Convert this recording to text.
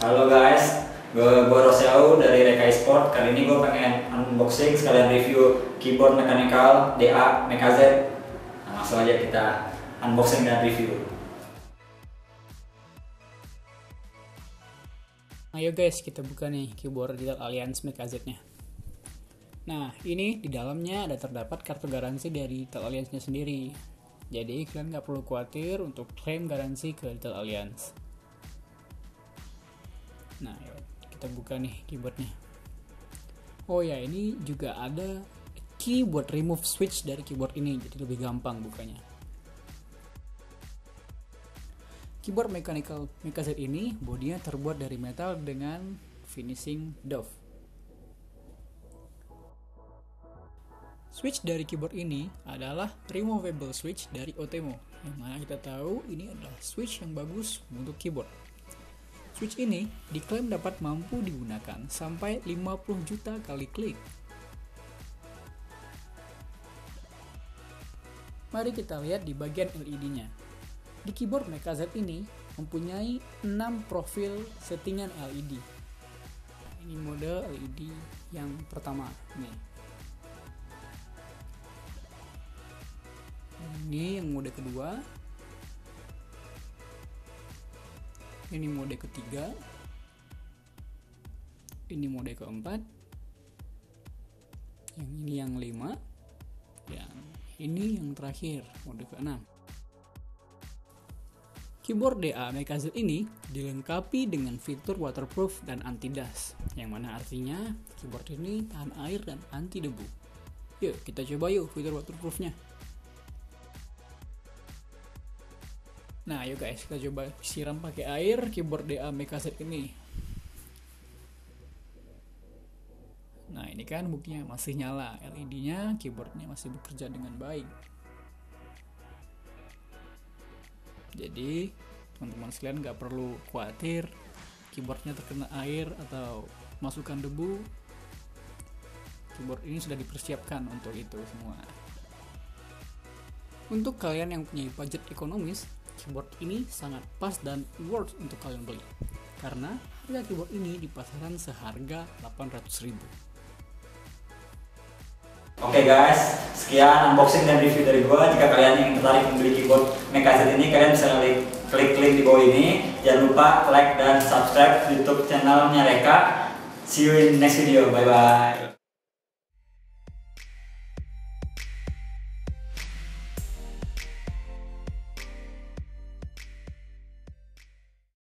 Halo guys, gue Roseau dari Reka Esport. Kali ini gue pengen unboxing sekalian review keyboard mechanical DA MKZ. Nah, langsung aja kita unboxing dan review. Ayo guys, kita buka nih keyboard Digital Alliance MKZ-nya. Nah, ini di dalamnya ada terdapat kartu garansi dari Digital Alliance-nya sendiri. Jadi kalian nggak perlu khawatir untuk klaim garansi ke Digital Alliance. Nah, yuk, kita buka nih keyboardnya. Oh ya, ini juga ada keyboard remove switch dari keyboard ini, jadi lebih gampang bukanya. Keyboard mechanical MKZ ini bodinya terbuat dari metal dengan finishing doff. Switch dari keyboard ini adalah removable switch dari Otemo, yang mana kita tahu ini adalah switch yang bagus untuk keyboard. Switch ini diklaim dapat mampu digunakan sampai 50 juta kali klik. Mari kita lihat di bagian LED-nya. Di keyboard MKZ ini mempunyai 6 profil settingan LED. Ini mode LED yang pertama nih. Ini yang mode kedua. Ini mode ketiga. Ini mode keempat. Yang ini yang 5. Dan ini yang terakhir, mode ke-6. Keyboard DA MKZ ini dilengkapi dengan fitur waterproof dan anti-dust, yang mana artinya keyboard ini tahan air dan anti debu. Yuk, kita coba yuk fitur waterproofnya. Nah, yuk guys, kita coba siram pakai air keyboard DA MKZ ini. Nah, ini kan buktinya masih nyala, LED-nya, keyboardnya masih bekerja dengan baik. Jadi teman-teman sekalian nggak perlu khawatir keyboardnya terkena air atau masukan debu. Keyboard ini sudah dipersiapkan untuk itu semua. Untuk kalian yang punya budget ekonomis, keyboard ini sangat pas dan worth untuk kalian beli, karena harga keyboard ini di pasaran seharga 800.000. Oke guys, sekian unboxing dan review dari gue. Jika kalian ingin tertarik membeli keyboard MKZ ini, kalian bisa klik link di bawah ini. Jangan lupa like dan subscribe YouTube channelnya Reka. See you in next video. Bye bye.